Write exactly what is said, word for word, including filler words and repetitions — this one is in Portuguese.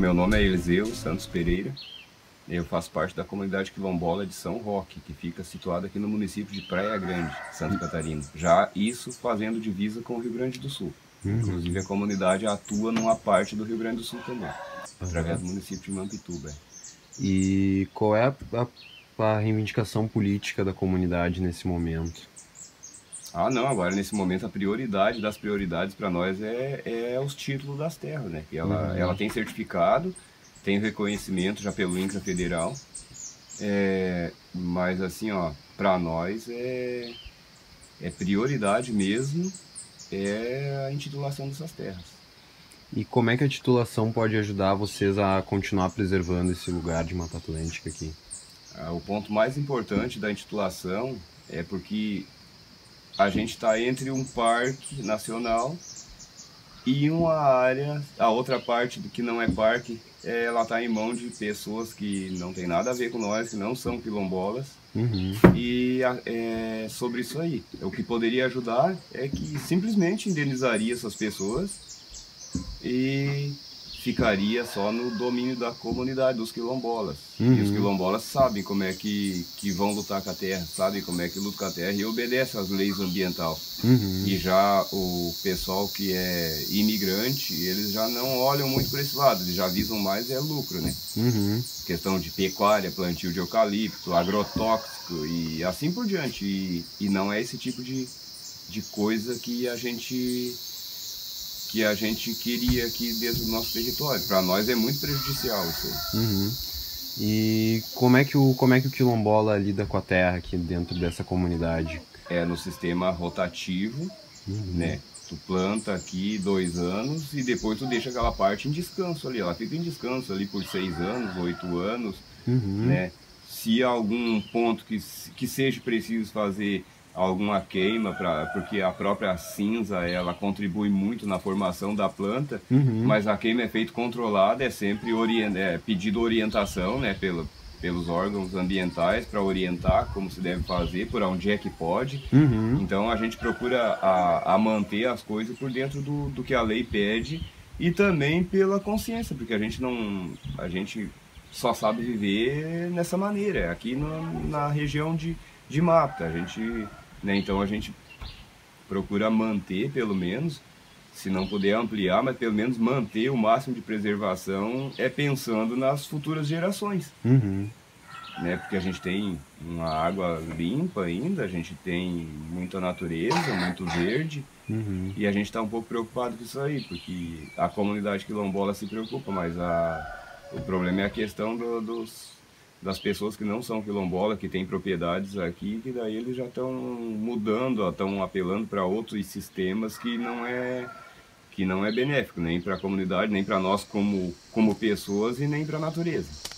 meu nome é Eliseu Santos Pereira. Eu faço parte da comunidade quilombola de São Roque, que fica situada aqui no município de Praia Grande, Santa Catarina. Já isso fazendo divisa com o Rio Grande do Sul. Uhum. Inclusive a comunidade atua numa parte do Rio Grande do Sul também, uhum, através do município de Mampituba. E qual é a, a, a reivindicação política da comunidade nesse momento? Ah, não, agora nesse momento a prioridade das prioridades para nós é, é os títulos das terras, né? Que ela, uhum, ela tem certificado, tem reconhecimento já pelo INCRA federal, é, mas assim, ó, para nós é, é prioridade mesmo, é a intitulação dessas terras. E como é que a titulação pode ajudar vocês a continuar preservando esse lugar de Mata Atlântica aqui? Ah, o ponto mais importante da intitulação é porque a gente está entre um parque nacional e uma área, a outra parte do que não é parque, é, ela está em mão de pessoas que não tem nada a ver com nós, que não são quilombolas. Uhum. E é, sobre isso aí, o que poderia ajudar é que simplesmente indenizaria essas pessoas e ficaria só no domínio da comunidade, dos quilombolas. Uhum. E os quilombolas sabem como é que, que vão lutar com a terra, sabem como é que luta com a terra e obedecem às leis ambientais. Uhum. E já o pessoal que é imigrante, eles já não olham muito por esse lado, eles já visam mais é lucro, né? Uhum. Questão de pecuária, plantio de eucalipto, agrotóxico e assim por diante. E, e não é esse tipo de, de coisa que a gente... que a gente queria aqui dentro do nosso território. Para nós é muito prejudicial isso aí. Uhum. E como é, que o, como é que o quilombola lida com a terra aqui dentro dessa comunidade? É no sistema rotativo, uhum, né? Tu planta aqui dois anos e depois tu deixa aquela parte em descanso ali. Ela fica em descanso ali por seis anos, oito anos, uhum, né? Se algum ponto que, que seja preciso fazer alguma queima, pra, porque a própria cinza ela contribui muito na formação da planta, uhum, mas a queima é feita controlada, é sempre orient, é, pedido orientação, né, pelo, pelos órgãos ambientais para orientar como se deve fazer, por onde é que pode. Uhum. Então a gente procura a, a manter as coisas por dentro do, do que a lei pede e também pela consciência, porque a gente não, a gente só sabe viver nessa maneira, aqui no, na região de, de mata, a gente... Né? Então a gente procura manter, pelo menos, se não puder ampliar, mas pelo menos manter o máximo de preservação, é pensando nas futuras gerações. Uhum. Né? Porque a gente tem uma água limpa ainda, a gente tem muita natureza, muito verde, uhum, e a gente está um pouco preocupado com isso aí, porque a comunidade quilombola se preocupa, mas a, o problema é a questão do, dos... das pessoas que não são quilombola, que têm propriedades aqui, que daí eles já estão mudando, estão apelando para outros sistemas que não é que não é benéfico nem para a comunidade, nem para nós como como pessoas e nem para a natureza.